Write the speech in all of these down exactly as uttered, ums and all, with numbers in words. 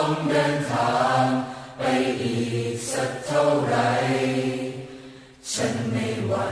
ต้องเดินทางไปอีกสักเท่าไรฉันไม่หวั่น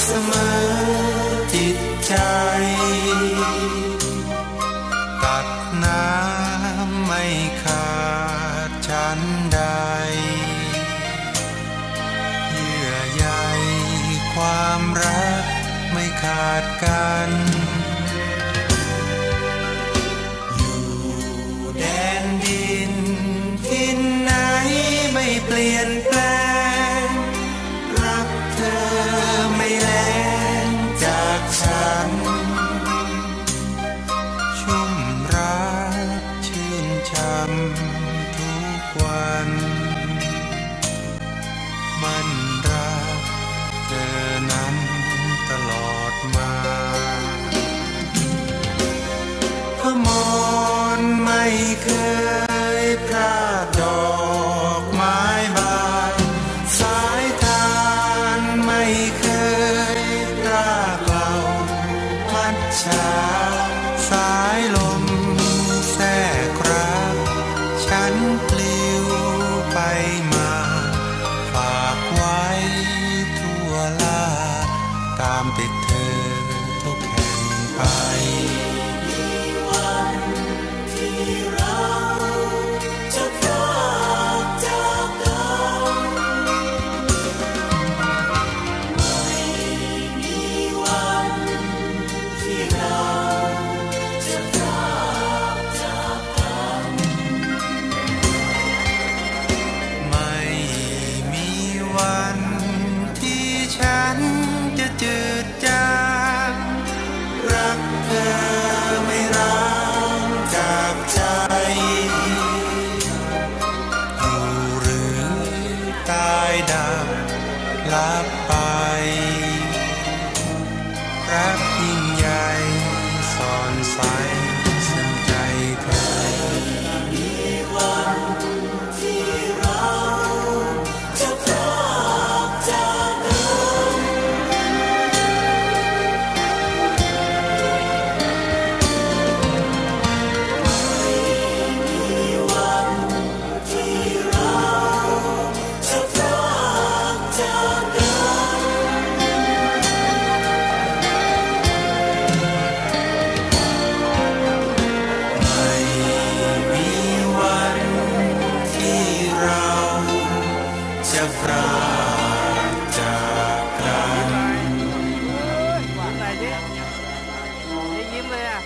เสมอจิตใจตัดน้ำไม่ขาดฉันใดเยื่อใยความรักไม่ขาดกันอยู่แดนดินที่ไหนไม่เปลี่ยนแปลงรักเธอไม่แลนจากฉันชุ่มรักชื่นช่ำทุกวันมันรักเธอนั้นตลอดมาพมรไม่เคยพลาดดอกไม้บานสายทานไม่เคยพลาดเกลาพัดชาสายลมแทรกรักฉันปลิวไปมาฝากไว้ทั่วลาตามติดเธอทุกแห่งไปวันที่เราจะพรากจากกันไม่มีวันที่เราจะพรากจากกันไม่มีวันที่ฉันจะจืดจางรักเธอไม่ร้างจากใจอยู่หรือตายดับลับไปรักยิ่งใหญ่ซ่อนใสซึ้งใจเธอมีวันที่เราจะพรากจากกันจะพรากจากกันหวานไหนดิยิ้มเลยอ่ะ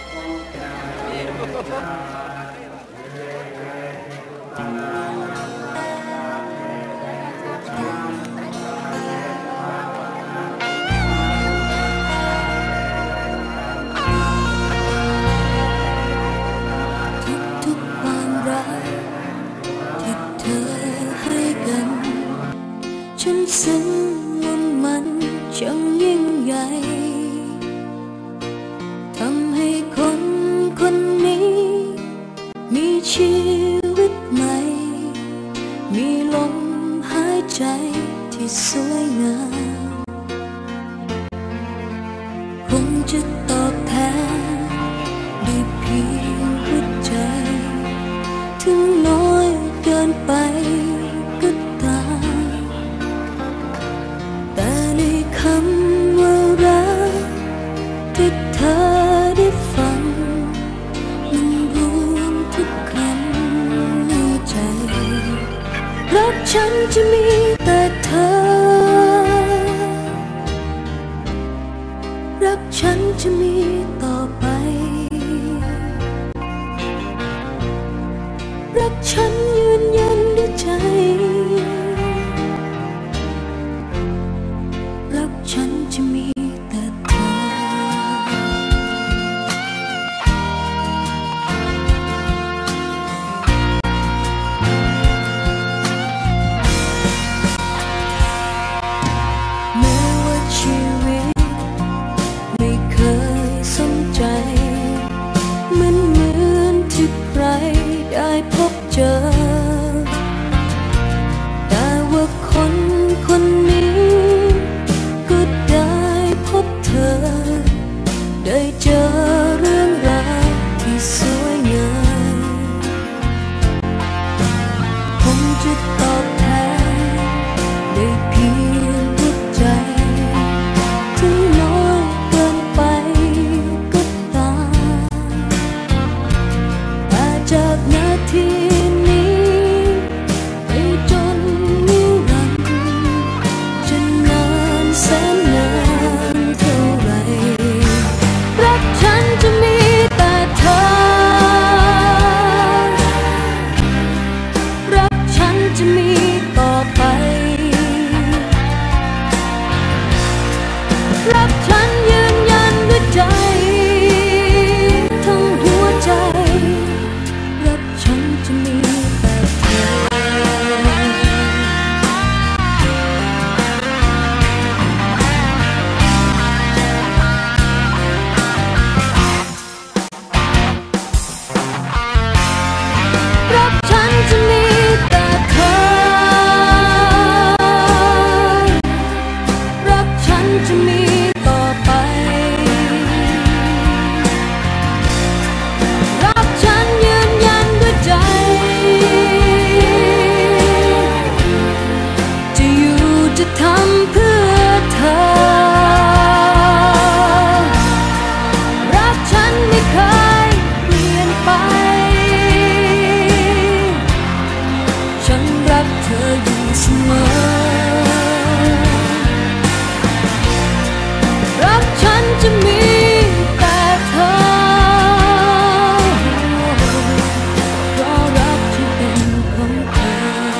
ทุกๆความรักที่เธอให้กันฉันซึ้งว่ามันช่างยิ่งใหญ่ทำให้คนคนนี้มีชีวิตใหม่มีลมหายใจที่สวยงามคงจะตอบแทนด้วยเพียงหัวใจถึงน้อยเกินไปก็ตามแต่ในคำว่ารักที่เธอได้ฟังมันรวมทุกคำในใจรักฉันจะมีแต่เธอรักฉันจะมีต่อไปรักฉันยืนยันด้วยใจรักฉันจะมีแต่เธอแม้ว่าชีวิตไม่เคยสนใจมันเหมือนที่ใครได้พบเจอรักฉันจะมีแต่เธอรักฉันจะมีต่อไปรักฉันยืนยันด้วยใจจะอยู่จะทำเพื่อเธอรักฉันไม่เคยเปลี่ยนไปฉันรักเธออยู่เสมอรักฉันจะมีแต่เธอเพราะรักที่เป็นของเธอ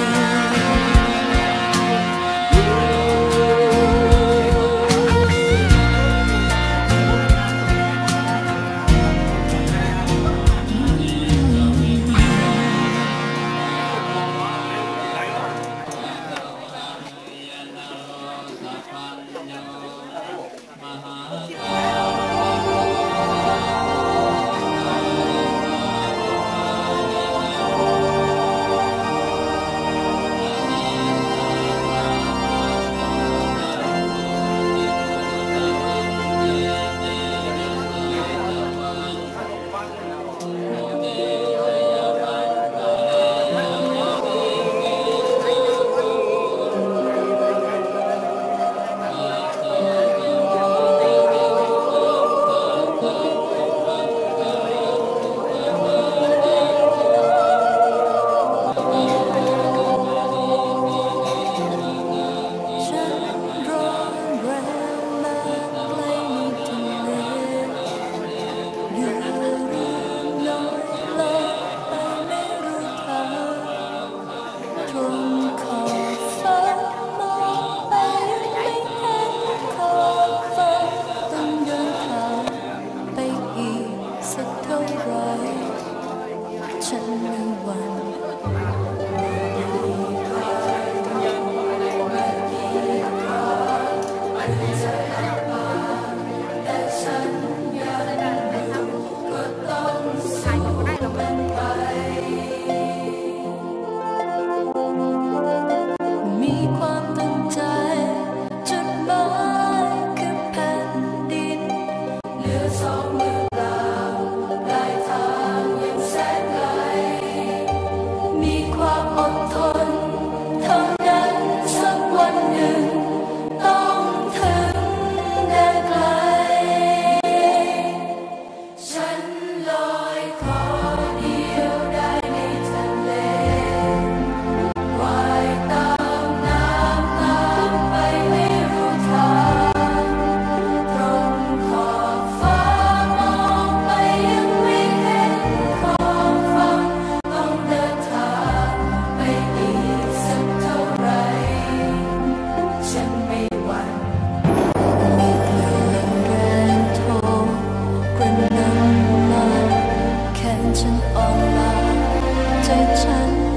ฉันร้อนแรงมาไกลทะเลเหยื่อเรือน้อยลอยไปไม่รู้ทางตรงขอบฟ้ามองไปไม่เห็นขอบฟ้าต้องเดินทางไปอีกสักเท่าไรฉันไม่หวั่นมีความตั้งใจจุดหมายคือแผ่นดินเหลือสองมือเปล่าปลายทางยังแสนไกลมีความอดทนเท่านั้นสักวันหนึ่งต้องถึงแดนไกลฉันลอยคอเดียวได้ในทะเลว่ายตามน้ำตามไปไม่รู้ทางตรงขอบฟ้ามองไปยังไม่เห็นขอบฝั่งต้องเดินทางไปอีกสักเท่าไรฉันไม่หวั่นมีคลื่นแรงโทกระหน่ำมาแขนฉันอ่อนล้าใจฉัน